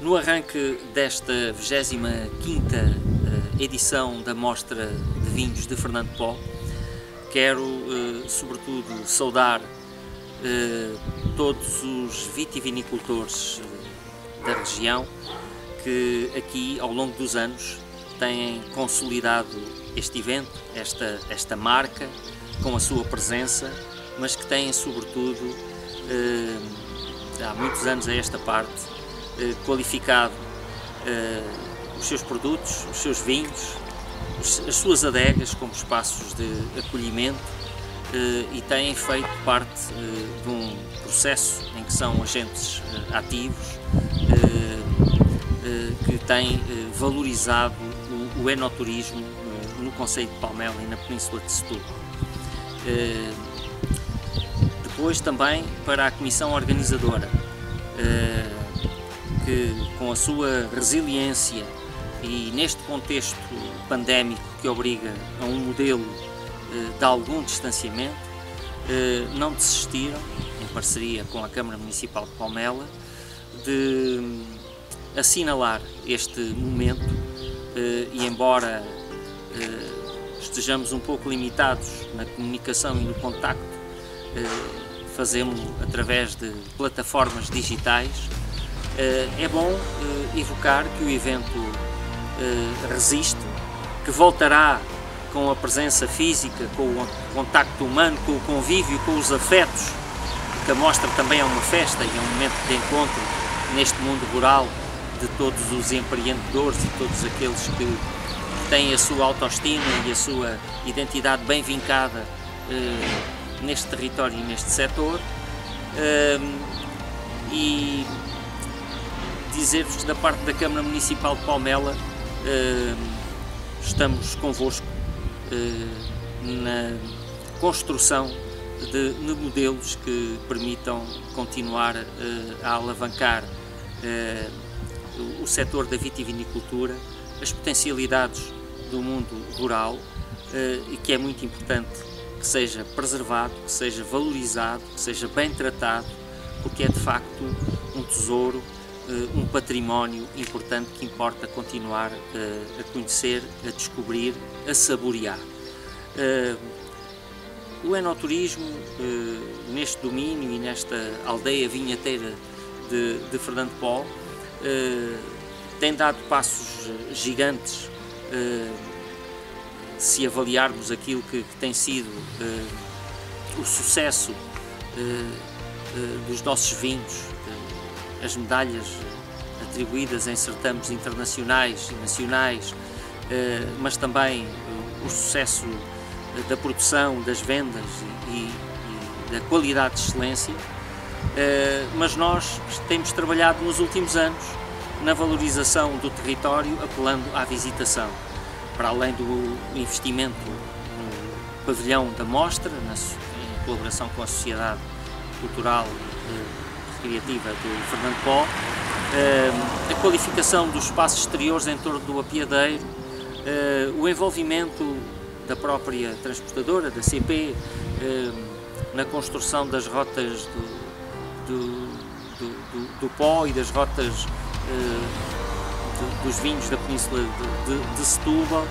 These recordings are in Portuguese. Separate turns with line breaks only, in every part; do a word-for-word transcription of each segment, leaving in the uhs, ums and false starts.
No arranque desta vigésima quinta edição da Mostra de Vinhos de Fernando Pó, quero, sobretudo, saudar todos os vitivinicultores da região que aqui, ao longo dos anos, têm consolidado este evento, esta, esta marca, com a sua presença, mas que têm, sobretudo, há muitos anos a esta parte, qualificado os seus produtos, os seus vinhos, as suas adegas como espaços de acolhimento e têm feito parte de um processo em que são agentes ativos que têm valorizado o enoturismo no concelho de Palmela e na Península de Setúbal. Depois também para a comissão organizadora, que com a sua resiliência e neste contexto pandémico que obriga a um modelo de algum distanciamento, não desistiram, em parceria com a Câmara Municipal de Palmela, de assinalar este momento e, embora estejamos um pouco limitados na comunicação e no contacto, fazemos-lo através de plataformas digitais, é bom evocar que o evento resiste, que voltará com a presença física, com o contacto humano, com o convívio, com os afetos, que a mostra também é uma festa e é um momento de encontro neste mundo rural de todos os empreendedores e todos aqueles que têm a sua autoestima e a sua identidade bem vincada neste território e neste setor. E dizer-vos que da parte da Câmara Municipal de Palmela estamos convosco na construção de, de modelos que permitam continuar a alavancar o setor da vitivinicultura, as potencialidades do mundo rural, e que é muito importante que seja preservado, que seja valorizado, que seja bem tratado, porque é de facto um tesouro, um património importante que importa continuar a conhecer, a descobrir, a saborear. O enoturismo, neste domínio e nesta aldeia vinheteira de, de Fernando Pó, tem dado passos gigantes se avaliarmos aquilo que, que tem sido o sucesso dos nossos vinhos, as medalhas atribuídas em certames internacionais e nacionais, mas também o sucesso da produção, das vendas e, e da qualidade de excelência. Mas nós temos trabalhado nos últimos anos na valorização do território, apelando à visitação, para além do investimento no pavilhão da mostra, na, em colaboração com a Sociedade Cultural Recreativa de Fernando Pó, a qualificação dos espaços exteriores em torno do apiadeiro, o envolvimento da própria transportadora, da C P, na construção das rotas do, do, do, do, do pó e das rotas dos vinhos da Península de, de, de Setúbal.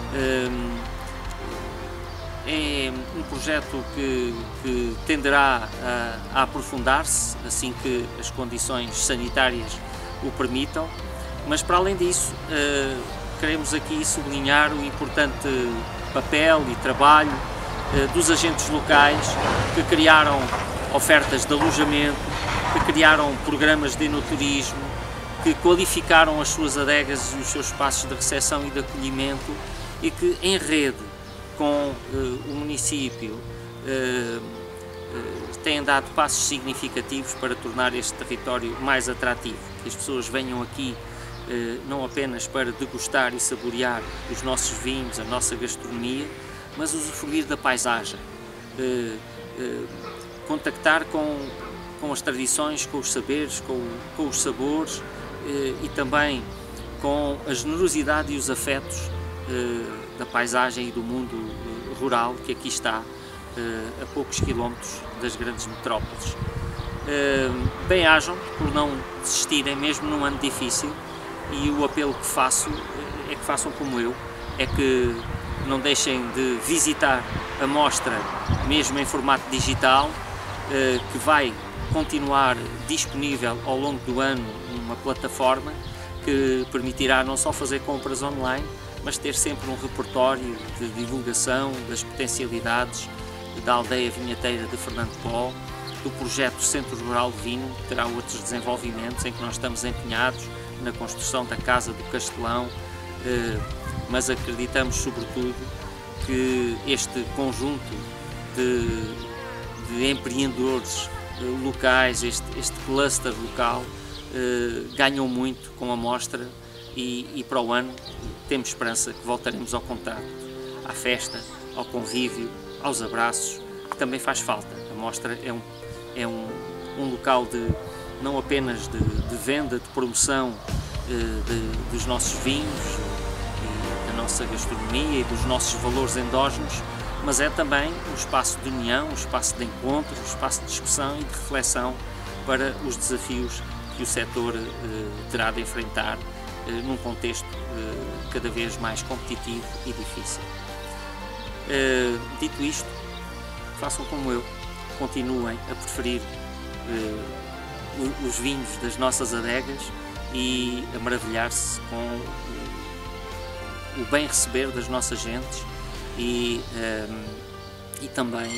É um projeto que, que tenderá a, a aprofundar-se assim que as condições sanitárias o permitam, mas para além disso queremos aqui sublinhar o importante papel e trabalho dos agentes locais que criaram ofertas de alojamento, que criaram programas de enoturismo, que qualificaram as suas adegas e os seus espaços de recepção e de acolhimento e que, em rede com uh, o município, uh, uh, têm dado passos significativos para tornar este território mais atrativo, que as pessoas venham aqui uh, não apenas para degustar e saborear os nossos vinhos, a nossa gastronomia, mas usufruir da paisagem, uh, uh, contactar com, com as tradições, com os saberes, com, com os sabores uh, e também com a generosidade e os afetos uh, da paisagem e do mundo rural que aqui está, a poucos quilómetros das grandes metrópoles. bem-ajam por não desistirem, mesmo num ano difícil, e o apelo que faço é que façam como eu, é que não deixem de visitar a mostra, mesmo em formato digital, que vai continuar disponível ao longo do ano numa plataforma que permitirá não só fazer compras online, mas ter sempre um repertório de divulgação das potencialidades da aldeia vinheteira de Fernando Pó, do projeto Centro Rural de Vinho, que terá outros desenvolvimentos em que nós estamos empenhados na construção da Casa do Castelão, mas acreditamos sobretudo que este conjunto de, de empreendedores locais, este, este cluster local, ganham muito com a mostra e, e para o ano temos esperança que voltaremos ao contacto, à festa, ao convívio, aos abraços, que também faz falta. A mostra é um, é um, um local de, não apenas de, de venda, de promoção de, dos nossos vinhos, e da nossa gastronomia e dos nossos valores endógenos, mas é também um espaço de união, um espaço de encontro, um espaço de discussão e de reflexão para os desafios que o setor terá de enfrentar num contexto cada vez mais competitivo e difícil. Dito isto, façam como eu, continuem a preferir os vinhos das nossas adegas e a maravilhar-se com o bem receber das nossas gentes e, e também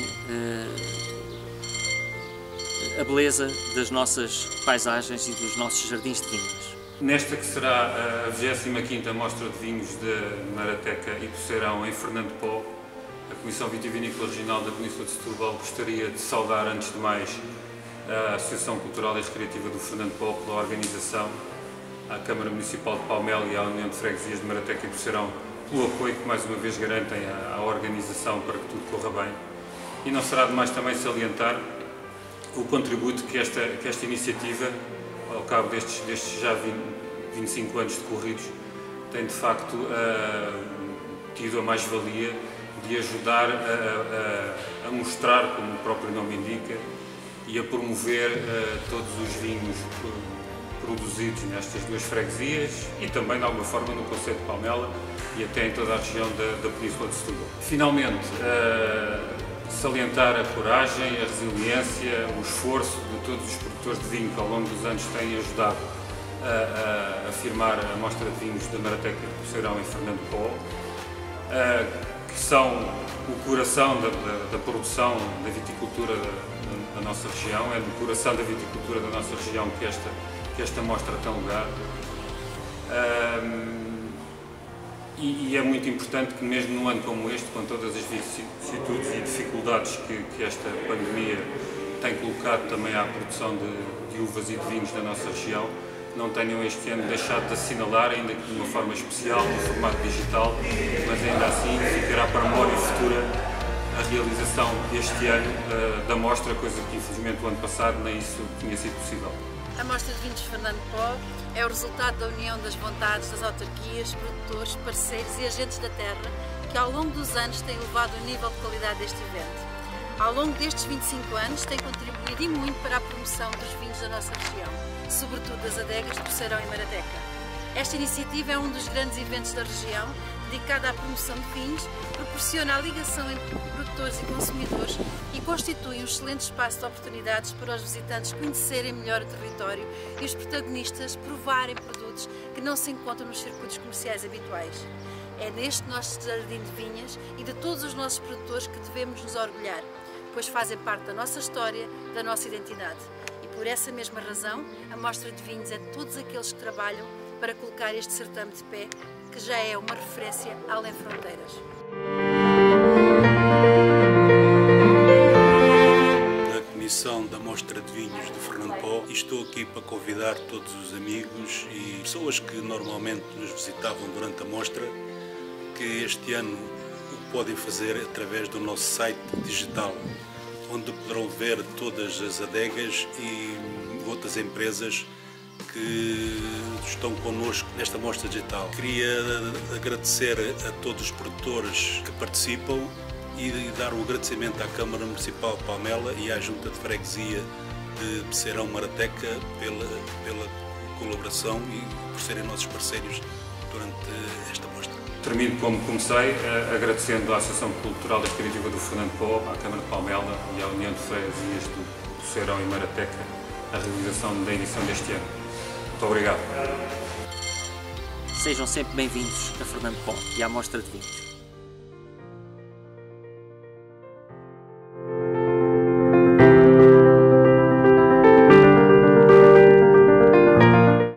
a beleza das nossas paisagens e dos nossos jardins de vinhas.
Nesta que será a vigésima quinta Mostra de Vinhos de Marateca e Poceirão em Fernando Pó, a Comissão Vitivinícola Regional da Península de Setúbal gostaria de saudar, antes de mais, a Associação Cultural e Recreativa do Fernando Pó pela organização, à Câmara Municipal de Palmela e à União de Freguesias de Marateca e Poceirão pelo apoio que mais uma vez garantem à organização para que tudo corra bem. E não será demais também salientar o contributo que esta, que esta iniciativa, ao cabo destes, destes já vinte e cinco anos decorridos, tem de facto uh, tido a mais-valia de ajudar a, a, a mostrar, como o próprio nome indica, e a promover uh, todos os vinhos produzidos nestas duas freguesias e também, de alguma forma, no concelho de Palmela e até em toda a região da, da Península de Setúbal. Finalmente, uh, salientar a coragem, a resiliência, o esforço de todos os produtores de vinho que ao longo dos anos têm ajudado a, a, a firmar a Mostra de Vinhos da Marateca e Poceirão em Fernando Pó, uh, que são o coração da, da, da produção da viticultura da, da, da nossa região, é no coração da viticultura da nossa região que esta, que esta mostra tem lugar. Uh, E, e é muito importante que, mesmo num ano como este, com todas as vicissitudes e dificuldades que, que esta pandemia tem colocado também à produção de, de uvas e de vinhos na nossa região, não tenham este ano deixado de assinalar, ainda que de uma forma especial, no formato digital, mas ainda assim ficará para a memória futura a realização este ano uh, da mostra, coisa que infelizmente o ano passado nem isso tinha sido possível.
A Mostra de Vinhos de Fernando Pó é o resultado da união das vontades das autarquias, produtores, parceiros e agentes da terra que ao longo dos anos têm elevado o nível de qualidade deste evento. Ao longo destes vinte e cinco anos tem contribuído e muito para a promoção dos vinhos da nossa região, sobretudo das adegas de Poceirão e Marateca. Esta iniciativa é um dos grandes eventos da região, dedicada à promoção de vinhos, proporciona a ligação entre produtores e consumidores e constitui um excelente espaço de oportunidades para os visitantes conhecerem melhor o território e os protagonistas provarem produtos que não se encontram nos circuitos comerciais habituais. É neste nosso jardim de vinhas e de todos os nossos produtores que devemos nos orgulhar, pois fazem parte da nossa história, da nossa identidade. E por essa mesma razão, a Mostra de Vinhos é de todos aqueles que trabalham para colocar este certame de pé, que já é uma referência além fronteiras.
Da Comissão da Mostra de Vinhos de Fernando Pó, e estou aqui para convidar todos os amigos e pessoas que normalmente nos visitavam durante a mostra, que este ano o podem fazer através do nosso site digital, onde poderão ver todas as adegas e outras empresas que estão connosco nesta mostra digital. Queria agradecer a todos os produtores que participam e dar um agradecimento à Câmara Municipal de Palmela e à Junta de Freguesia de Beceirão Marateca pela, pela colaboração e por serem nossos parceiros durante esta mostra.
Termino como comecei, agradecendo à Associação Cultural e Recreativa do Fernando Pó, à Câmara de Palmela e à União de Freguesias do Beceirão e Marateca a realização da edição deste ano. Muito obrigado.
Sejam sempre bem-vindos a Fernando Pó e à Mostra de Vinhos.